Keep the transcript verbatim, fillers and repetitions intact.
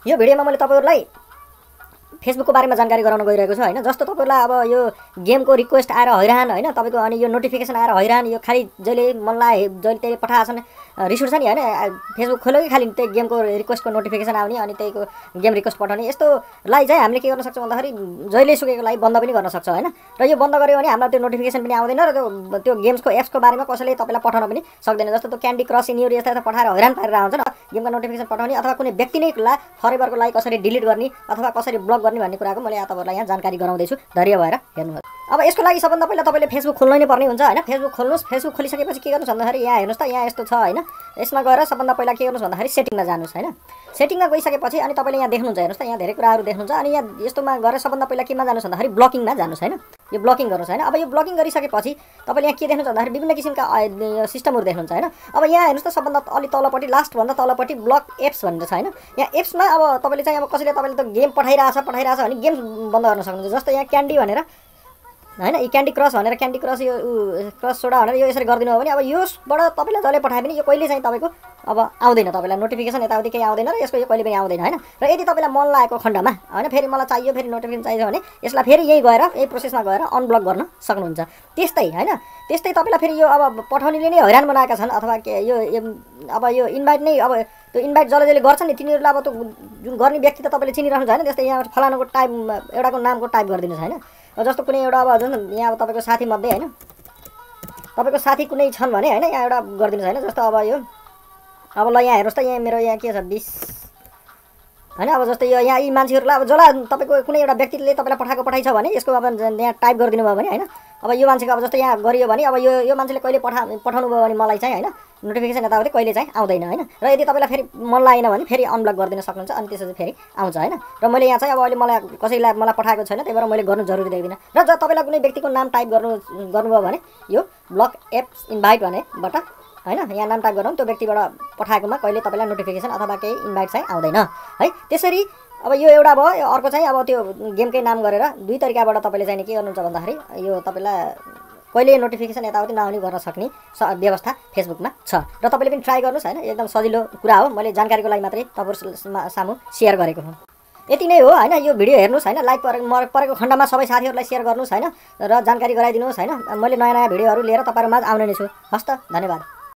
यो भिडियोमा मैले तपाईहरुलाई फेसबुकको बारेमा जानकारी गराउन गइरहेको छु हैन। जस्तो तपाईहरुलाई अब यो गेमको रिक्वेस्ट आएर हैरान हैन, तपाईको अनि यो नोटिफिकेसन आएर हैरान, यो खाली जहिले मन लागे जहिले त्यही पठाछन् रिस उठ्छ नि हैन। फेसबुक खोल्यो कि खाली त्यही गेमको रिक्वेस्टको नोटिफिकेसन आउने अनि त्यहीको गेम रिक्वेस्ट पठाउने, यस्तोलाई चाहिँ हामीले के गर्न सक्छौँ भन्दाखेरि जहिले सुकेको लागि बन्द पनि गर्न सक्छौँ हैन। र यो बन्द गर्यो भने हामीलाई त्यो नोटिफिकेसन पनि आउँदैन र त्यो त्यो गेम्सको एप्सको बारेमा कसैले तपाईलाई पठाउन पनि सक्दैन। जस्तो त्यो क्यान्डी क्रस इन्युर यस्ता यस्ता पठाएर हैरान पारेर आउँछ न, गेमको नोटिफिकेसन पठाउने अथवा कुनै व्यक्ति नै ला फरेभरको लागि कसरी डिलिट गर्ने अथवा कसरी ब्लक गर्ने भन्ने कुराको मैले यहाँ तपाईहरुलाई यहाँ जानकारी गराउँदै छु। धैर्य भएर हेर्नुहोस्। अब यसको लागि सबभन्दा पहिला तपाईले फेसबुक खोल्नै नै पर्ने हुन्छ हैन। फेसबुक खोल्नुस्। फेसबुक खोलिसकेपछि के गर्नुस् भन्दाखेरि यहाँ हेर्नुस् त, यहाँ यस्तो छ हैन। यसमा गएर सबभन्दा पहिला के गर्नुस् भन्दाखेरि सेटिङमा जानुस् हैन। सेटिङमा गइसकेपछि अनि तपाईले यहाँ देख्नुहुन्छ हेर्नुस् त, यहाँ धेरै कुराहरु देख्नुहुन्छ। अनि यहाँ यस्तोमा गएर सबभन्दा पहिला केमा जानुस् भन्दाखेरि ब्लकिङमा जानुस् हैन। यो ब्लकिङ गर्नुस् हैन। अब यो ब्लकिङ गरिसकेपछि तपाईले यहाँ के देख्नुहुन्छ भन्दाखेरि विभिन्न किसिमका सिस्टमहरु देख्नुहुन्छ हैन। अब यहाँ हेर्नुस् त, सबभन्दा अलि तलपट्टि लास्ट भन्दा तलपट्टि ब्लक एप्स भनेर छ हैन। यहाँ एप्समा अब तपाईले चाहिँ अब कसैले तपाईले त गेम पठाइराछ पठाइराछ भने गेम बन्द गर्न सक्नुहुन्छ। जस्तो यहाँ क्यान्डी भनेर हैन, यो क्यान्डी क्रस भनेर क्यान्डी क्रस यो क्रस सोडा भनेर यो यसरी गरिदिनु हो भने अब योबाट तपाईलाई जसले पठाए पनि यो कहिले चाहिँ तपाईको अब आउँदैन, तपाईलाई नोटिफिकेसन यताउति केही आउँदैन र यसको यो कहिले पनि आउँदैन हैन। र यदि तपाईलाई मन लागेको खण्डमा हैन फेरि मलाई चाहियो फेरि नोटिफिकेसन चाहियो भने यसलाई फेरि यही गएर यही प्रोसेसमा गएर अनब्लक गर्न सक्नुहुन्छ। त्यस्तै हैन, त्यस्तै तपाईलाई फेरि यो अब पठाउनेले नै हैरान बनाएका छन् अथवा के यो अब यो इन्भाइट नै अब त्यो इन्भाइट जसले जसले गर्छ नि तिनीहरुलाई अब त्यो जुन गर्ने व्यक्ति त तपाईले चिनिरहनु छैन। त्यस्तै यहाँ फलानाको टाइप एउटाको नामको टाइप गरिदिनुस् हैन। जस्तो कुनै एउटा अब जुन यहाँ अब तपाईको साथी मध्ये हैन, तपाईको साथी कुनै छन् भने हैन यहाँ एउटा गरिदिनुस् हैन। जस्तो अब यो अब ल यहाँ हेर्नुस् त, यहाँ मेरो यहाँ के छ बीस हैन। अब जस्तै यो यहाँ यी मान्छेहरुलाई अब जसलाई तपाईको कुनै एउटा व्यक्तिले तपाईलाई पठाएको पठाइ छ भने यसको अब यहाँ टाइप गरिदिनु भयो भने हैन। अब यो मान्छेको अब जस्तो यहाँ गरियो भने अब यो यो मान्छेले कहिले पठा पठाउनु भयो भने मलाई चाहिँ हैन नोटिफिकेसन यताउति कहिले चाहिँ आउँदैन हैन। र यदि तपाईलाई फेरि मन लागेन भने फेरि अनब्लक गरिदिन सक्नुहुन्छ अनि त्यसपछि फेरि आउँछ हैन। र मैले यहाँ चाहिँ अब अहिले मलाई कसैलाई मलाई पठाएको छैन, त्यही भएर मैले गर्नु जरुरी देख्दिन। र जब तपाईलाई कुनै व्यक्तिको नाम टाइप गर्नु गर्नुभयो भने यो ब्लक एप्स इन्भाइट भनेबाट हैन यहाँ नाम टाइप गरौँ, त्यो व्यक्तिबाट पठाएकोमा कहिले तपाईलाई नोटिफिकेसन अथवा केही इन्भाइट चाहिँ आउँदैन है। त्यसरी अब यो एउटा भयो। अर्को चाहिँ अब त्यो गेमकै नाम गरेर दुई तरिकाबाट तपाईले चाहिँ के गर्नुहुन्छ भन्दाखेरि यो तपाईलाई कहिले नोटिफिकेसन यताउति नआउने गर्न सक्ने व्यवस्था फेसबुकमा छ। र तपाईले पनि ट्राई गर्नुस् हैन। एकदम सजिलो कुरा हो, मैले जानकारीको लागि मात्रै तपाईहरु सामु शेयर गरेको हुँ। यति नै हो हैन। यो भिडियो हेर्नुस् हैन, लाइक परेको खण्डमा सबै साथीहरुलाई शेयर गर्नुस् हैन र जानकारी गराइदिनुस् हैन। मैले नयाँ नयाँ भिडियोहरु लिएर तपाईहरुमा आउने नै छु। हस्त, धन्यवाद।